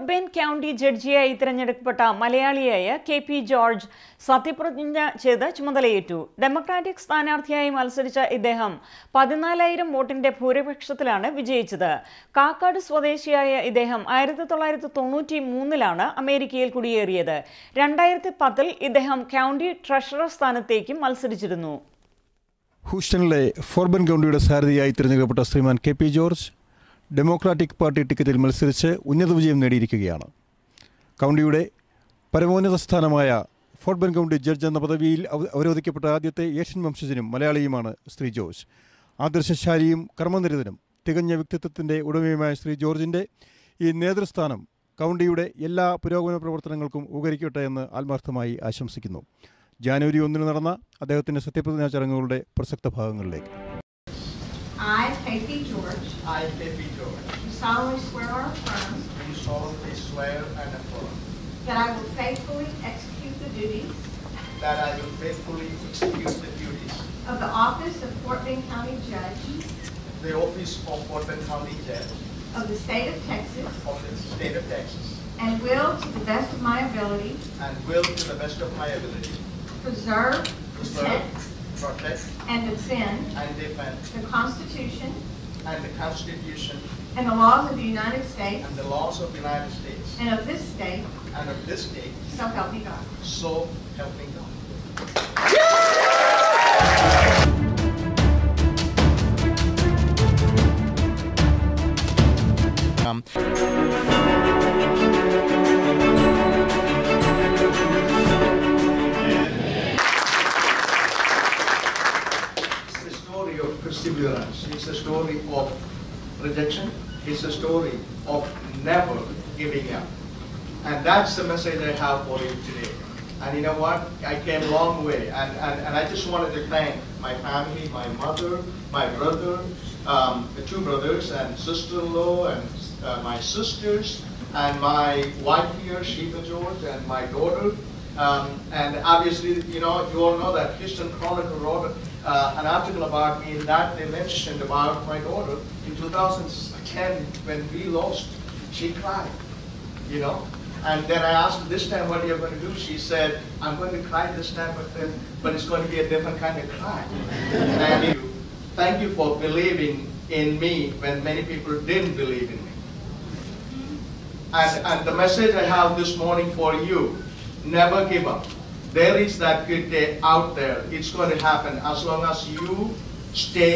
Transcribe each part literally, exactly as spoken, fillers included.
Fort Bend county ജഡ്ജിയായി തിരഞ്ഞെടുക്കപ്പെട്ട മലയാളിയായ K P George സത്യപ്രതിജ്ഞ ചെയ്ത് ചുമതലയേറ്റു. ഡെമോക്രാറ്റിക് സ്ഥാനാർത്ഥിയായി മത്സരിച്ച ഇദ്ദേഹം പതിനാലായിരം വോട്ടിന്റെ ഭൂരിപക്ഷത്തിലാണ് വിജയിച്ചത്. കാക്കാട് സ്വദേശിയായ ഇദ്ദേഹം ആയിരത്തി തൊള്ളായിരത്തി തൊണ്ണൂറ്റി മൂന്നിലാണ് അമേരിക്കയിൽ കുടിയേറിയത്. രണ്ടായിരത്തി പത്തിൽ ഇദ്ദേഹം കൗണ്ടി ട്രഷറർ സ്ഥാനത്തേക്കും മത്സരിച്ചിരുന്നു. ഹൂസ്റ്റണിലെ ഫോർട്ട് ബെയിൻ കൗണ്ടിയുടെ സാരഥിയായി തിരഞ്ഞെടുക്കപ്പെട്ട ശ്രീമാൻ K P George democratic party ടിക്കറ്റിൽ മത്സരിച്ച് ഉന്നത വിജയം നേടിയിരിക്കുകയാണ്. കൗണ്ടിയുടെ പരമോന്നത സ്ഥാനമായ ഫോർട്ട് ബെയിൻ കൗണ്ടി ജഡ്ജ് എന്ന പദവിയിൽ അവരോധിക്കപ്പെട്ട ആദ്യത്തെ ഏഷ്യൻ വംശജനും മലയാളിയുമാണ് ശ്രീ ജോർജ്. ആദർശശാലിയും കർമ്മനിരതനും തികഞ്ഞ വ്യക്തിത്വത്തിൻ്റെ ഉടമയുമായ ശ്രീ ജോർജിൻ്റെ ഈ നേതൃസ്ഥാനം കൗണ്ടിയുടെ എല്ലാ പുരോഗമന പ്രവർത്തനങ്ങൾക്കും ഉപകരിക്കട്ടെ എന്ന് ആത്മാർത്ഥമായി ആശംസിക്കുന്നു. ജാനുവരി ഒന്നിന് നടന്ന അദ്ദേഹത്തിൻ്റെ സത്യപ്രതിജ്ഞാ ചടങ്ങുകളുടെ പ്രസക്ത ഭാഗങ്ങളിലേക്ക്. I, K P George, I, K P George, do solemnly swear or affirm do solemnly swear and affirm that I will faithfully execute the duties that I will faithfully execute the duties of the office of Fort Bend County Judge the office of Fort Bend County Judge of the state of Texas of the state of Texas and will, to the best of my ability, and will, to the best of my ability, preserve, preserve, protect, protect, and defend and defend the Constitution and the Constitution and the laws of the United States and the laws of the United States and of this state, and of this state, so help me God. so help me God. Um, Perseverance. It's a story of rejection. It's a story of never giving up. And that's the message I have for you today. And you know what? I came a long way. And, and, and I just wanted to thank my family, my mother, my brother, um, the two brothers and sister-in-law, and uh, my sisters, and my wife here, Sheila George, and my daughter. Um, and obviously, you know, you all know that Houston Chronicle wrote uh, an article about me in that they mentioned about my daughter. In two thousand ten, when we lost, she cried, you know. And then I asked her this time, what are you going to do? She said, I'm going to cry this time, but, then, but it's going to be a different kind of cry. And you, thank you for believing in me when many people didn't believe in me. And, and the message I have this morning for you, never give up. There is that good day out there. It's going to happen as long as you stay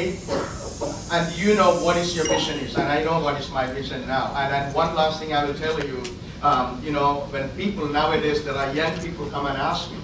and you know what is your vision is. And I know what is my vision now. And, and one last thing I will tell you, um, you know, when people nowadays, there are young people come and ask me,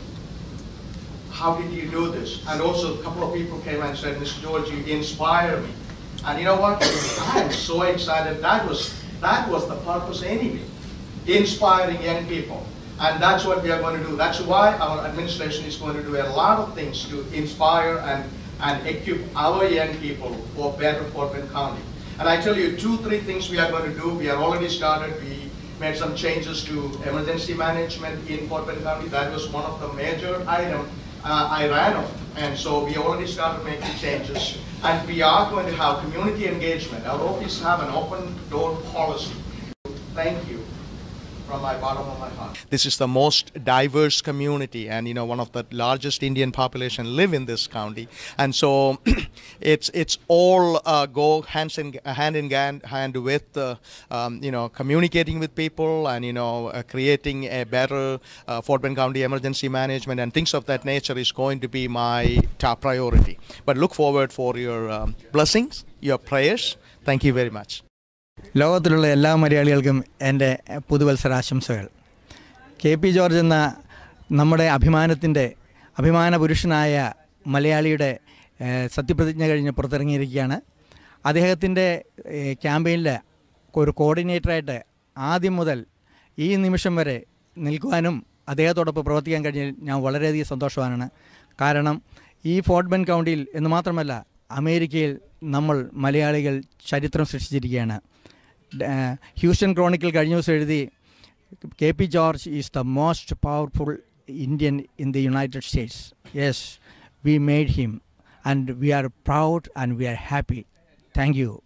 how did you do this? And also a couple of people came and said, Mister George, you inspire me. And you know what? I'm so excited. That was, that was the purpose anyway, inspiring young people. And that's what we are going to do. That's why our administration is going to do a lot of things to inspire and, and equip our young people for better Fort Bend County. And I tell you, two, three things we are going to do. We are already started. We made some changes to emergency management in Fort Bend County. That was one of the major items uh, I ran on. And so we already started making changes. And we are going to have community engagement. Our office have an open door policy. Thank you. From my bottom of my heart. This is the most diverse community, and you know, one of the largest Indian population live in this county, and so it's it's all uh, go hands in hand in hand, hand with uh, um, you know, communicating with people and you know, uh, creating a better uh, Fort Bend County emergency management and things of that nature is going to be my top priority. But look forward for your um, blessings, your prayers. Thank you very much. ലോകത്തിലുള്ള എല്ലാ മലയാളികൾക്കും എൻ്റെ പുതുവത്സരാശംസകൾ. K P George എന്ന നമ്മുടെ അഭിമാനത്തിൻ്റെ അഭിമാന പുരുഷനായ മലയാളിയുടെ സത്യപ്രതിജ്ഞ കഴിഞ്ഞ് പുറത്തിറങ്ങിയിരിക്കുകയാണ്. അദ്ദേഹത്തിൻ്റെ ക്യാമ്പയിനിലെ ഒരു കോർഡിനേറ്ററായിട്ട് ആദ്യം മുതൽ ഈ നിമിഷം വരെ നിൽക്കുവാനും അദ്ദേഹത്തോടൊപ്പം പ്രവർത്തിക്കാൻ കഴിഞ്ഞാൽ ഞാൻ വളരെയധികം സന്തോഷവാനാണ്. കാരണം ഈ ഫോർട്ട് ബെൻഡ് കൗണ്ടിയിൽ എന്ന് മാത്രമല്ല അമേരിക്കയിൽ നമ്മൾ മലയാളികൾ ചരിത്രം സൃഷ്ടിച്ചിരിക്കുകയാണ്. ഹ്യൂസ്റ്റൺ ക്രോണിക്കിൾ കഴിഞ്ഞ ദിവസം എഴുതി K P George is the most powerful Indian in the United States. Yes, we made him and we are proud and we are happy. Thank you.